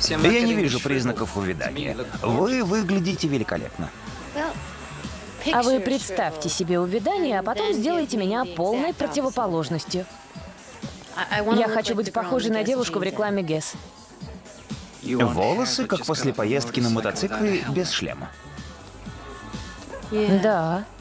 Я не вижу признаков увядания. Вы выглядите великолепно. А вы представьте себе увядание, а потом сделайте меня полной противоположностью. Я хочу быть похожей на девушку в рекламе Guess. Волосы, как после поездки на мотоцикле без шлема. Да.